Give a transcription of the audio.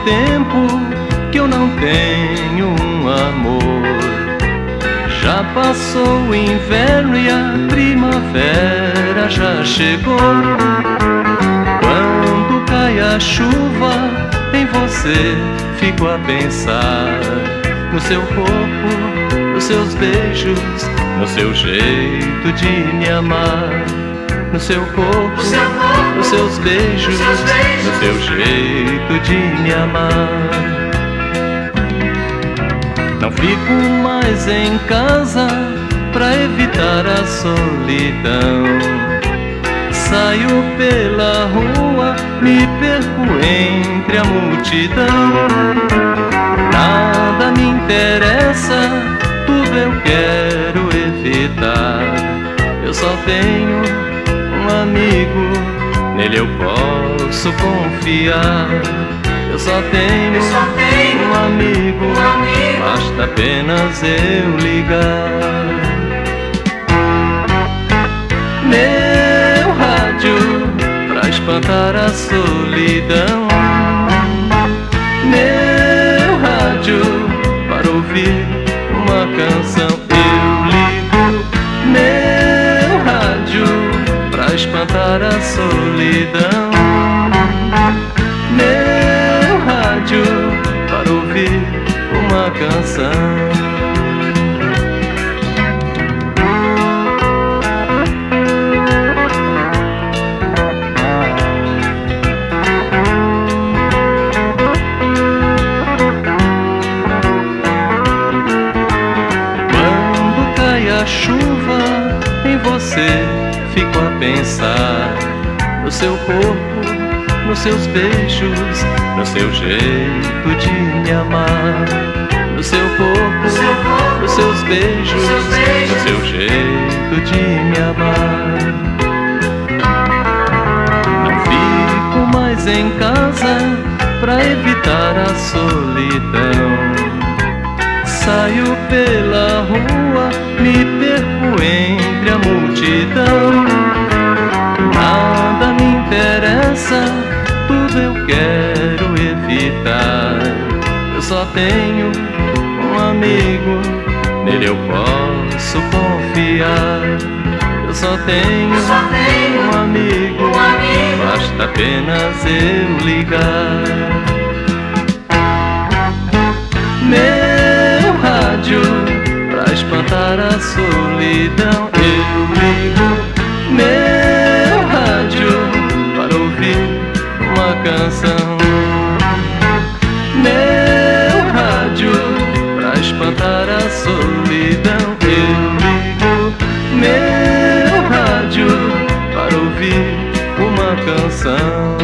tempo que eu não tenho um amor. Já passou o inverno e a primavera já chegou. Quando cai a chuva, em você fico a pensar, no seu corpo, nos seus beijos, no seu jeito de me amar. No seu corpo, nos seus beijos, no seu jeito de me amar. Não fico mais em casa pra evitar a solidão. Saio pela rua, me perco entre a multidão. Nada me interessa, tudo eu quero evitar. Eu só tenho um amigo, nele eu posso confiar. Eu só tenho um amigo, basta apenas eu ligar. Meu rádio, pra espantar a solidão. Meu rádio, para ouvir uma canção. Eu ligo meu rádio pra espantar a solidão. Meu rádio, para ouvir uma canção. Quando cai a chuva, em você fico a pensar, no seu corpo, nos seus beijos, no seu jeito de me amar. No seu corpo, nos seus beijos, no seu jeito de me amar. Não fico mais em casa pra evitar a solidão. Saio pela rua, me perco entre a multidão. Nada me interessa, tudo eu quero evitar. Eu só tenho um amigo, nele eu posso confiar. Eu só tenho um amigo, basta apenas eu ligar. Meu rádio, pra espantar a solidão. Eu ligo meu rádio para ouvir uma canção. Meu rádio, pra espantar a solidão. Eu ligo meu rádio para ouvir uma canção.